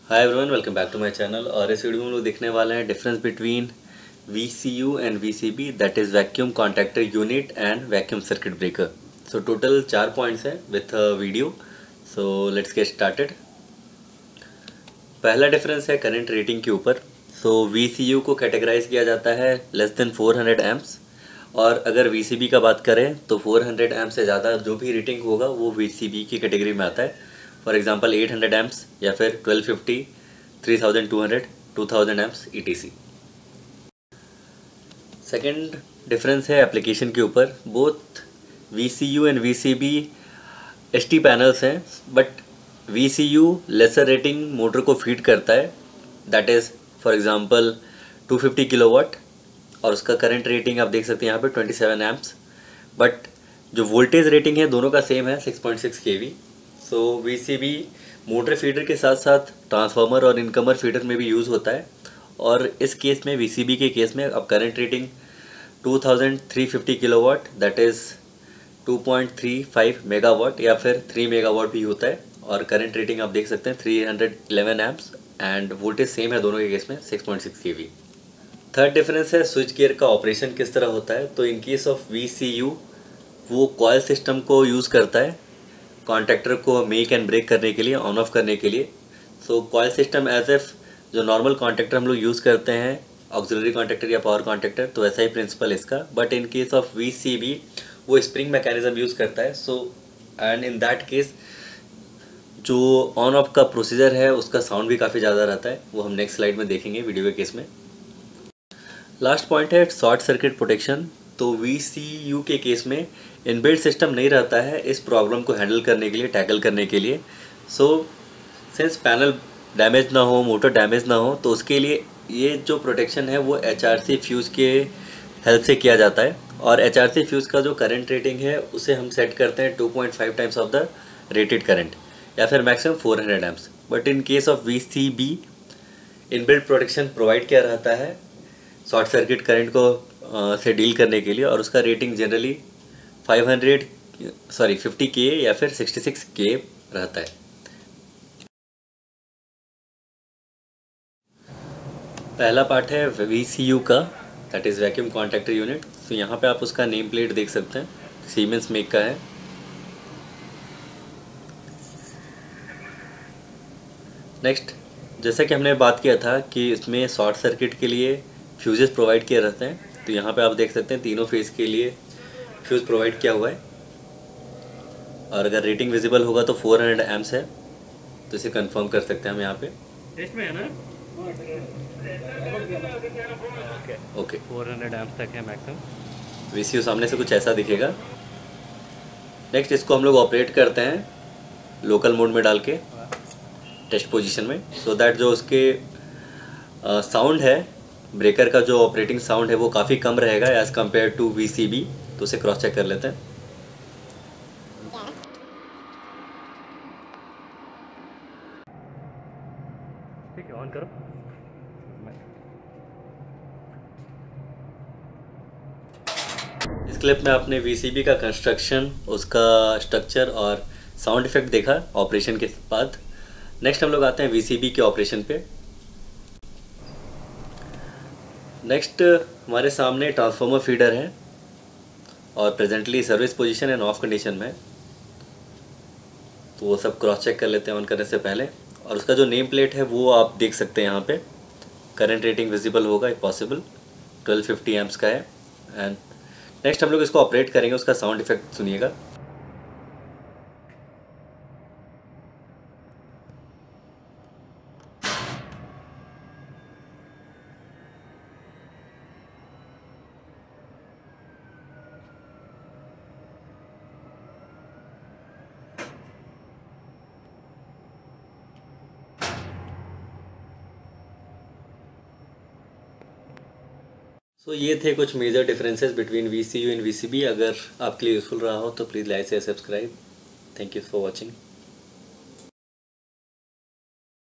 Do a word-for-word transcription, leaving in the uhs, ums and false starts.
Hi everyone, welcome back to my channel. और इस video में हम लोग देखने वाले हैं difference between V C U and V C B, that is vacuum contactor unit and vacuum circuit breaker. So total चार points हैं with video. So let's get started. पहला डिफरेंस है करंट रेटिंग के ऊपर। सो वी सी यू को categorize किया जाता है less than four hundred amps, और अगर वी सी बी का बात करें तो फोर हंड्रेड एम्प से ज़्यादा जो भी रेटिंग होगा वो वी सी बी की कैटेगरी में आता है। For example eight hundred amps या फिर twelve fifty, three thousand two hundred, two thousand amps E T C. Second difference है एप्लीकेशन के ऊपर। Both V C U and V C B S T panels हैं, but V C U lesser rating motor को feed करता है, that is for example two fifty kilowatt, और उसका current rating आप देख सकते हैं यहाँ पे ट्वेंटी सेवन एम्प्स। बट जो वोल्टेज रेटिंग है दोनों का सेम है, six point six K V. So V C B motor feeder के साथ साथ ट्रांसफार्मर और इनकमर फीडर में भी यूज़ होता है, और इस केस में वी सी बी के केस में अब current rating two thousand three fifty kilowatt, that is two point three five megawatt या फिर थ्री मेगावाट भी होता है, और करंट रेटिंग आप देख सकते हैं three hundred eleven amps, and voltage same है दोनों के केस में, six point six K V. Third difference है स्विच गियर का ऑपरेशन किस तरह होता है। तो in case of V C U वो कॉयल सिस्टम को यूज़ करता है कॉन्टैक्टर को मेक एंड ब्रेक करने के लिए, ऑन ऑफ करने के लिए। So coil system as if जो नॉर्मल कॉन्टैक्टर हम लोग यूज़ करते हैं, ऑक्सिलरी कॉन्टैक्टर या पावर कॉन्टैक्टर, तो ऐसा ही प्रिंसिपल इसका। But in case of V C B वो स्प्रिंग मैकेनिज्म यूज़ करता है। So and in that case जो ऑन ऑफ का प्रोसीजर है उसका साउंड भी काफ़ी ज़्यादा रहता है, वो हम नेक्स्ट स्लाइड में देखेंगे वीडियो के केस में। लास्ट पॉइंट है शॉर्ट सर्किट प्रोटेक्शन। तो वी सी यू के केस में इनबिल्ट सिस्टम नहीं रहता है इस प्रॉब्लम को हैंडल करने के लिए, टैकल करने के लिए। सो सिंस पैनल डैमेज ना हो, मोटर डैमेज ना हो, तो उसके लिए ये जो प्रोटेक्शन है वो एच आर सी फ्यूज़ के हेल्प से किया जाता है। और एच आर सी फ्यूज़ का जो करंट रेटिंग है उसे हम सेट करते हैं two point five times of the rated current, या फिर maximum four hundred amps. But in case of V C B inbuilt protection provide किया रहता है शॉर्ट सर्किट करंट को आ, से डील करने के लिए, और उसका rating generally five hundred sorry fifty K या फिर सिक्सटी सिक्स के रहता है। पहला पार्ट है वी सी यू का, that is vacuum contactor unit. तो यहाँ पे आप उसका नेम प्लेट देख सकते हैं, सीमेंस मेक का है। नेक्स्ट, जैसा कि हमने बात किया था कि इसमें शॉर्ट सर्किट के लिए फ्यूजेस प्रोवाइड किए रहते हैं, तो यहाँ पे आप देख सकते हैं तीनों फेज के लिए फ्यूज़ प्रोवाइड किया हुआ है। और अगर रेटिंग विजिबल होगा तो फोर हंड्रेड एम्प्स है, तो इसे कंफर्म कर सकते हैं हम यहाँ पे। इसमें है ना ओके, फोर हंड्रेड एम्प्स तक है मैक्सिमम। वी सी यू सामने से कुछ ऐसा दिखेगा। नेक्स्ट, इसको हम लोग ऑपरेट करते हैं लोकल मोड में डाल के टेस्ट पोजीशन में, सो so दैट जो उसके साउंड है, ब्रेकर का जो ऑपरेटिंग साउंड है वो काफ़ी कम रहेगा as compare to V C B. तो उसे क्रॉस चेक कर लेते हैं। ठीक है, ऑन करो। इस क्लिप में आपने वी सी बी का कंस्ट्रक्शन, उसका स्ट्रक्चर और साउंड इफेक्ट देखा ऑपरेशन के बाद। नेक्स्ट हम लोग आते हैं वी सी बी के ऑपरेशन पे। नेक्स्ट हमारे सामने ट्रांसफार्मर फीडर है और presently service position and off condition में, तो वो सब क्रॉस चेक कर लेते हैं ऑन करने से पहले। और उसका जो नेम प्लेट है वो आप देख सकते हैं यहाँ पे, करंट रेटिंग विजिबल होगा if possible, twelve fifty amps का है। एंड नेक्स्ट हम लोग इसको ऑपरेट करेंगे, उसका साउंड इफेक्ट सुनिएगा। सो so, ये थे कुछ major differences between V C U and V C B. अगर आपके लिए यूज़फुल रहा हो तो प्लीज़ लाइक से subscribe. Thank you for watching.